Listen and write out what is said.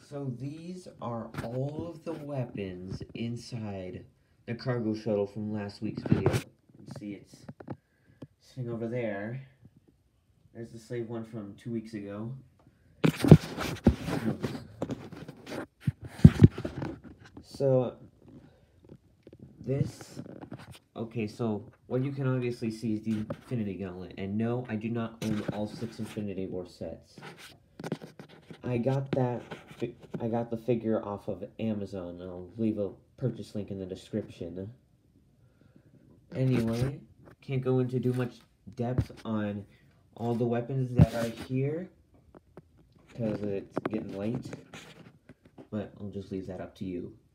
So these are all of the weapons inside the cargo shuttle from last week's video. You can see it's sitting over there. There's the slave one from 2 weeks ago. So this, okay, so what you can obviously see is the Infinity Gauntlet. And no, I do not own all 6 Infinity War sets. I got the figure off of Amazon. I'll leave a purchase link in the description. Anyway, can't go into too much depth on all the weapons that are here because it's getting late, but I'll just leave that up to you.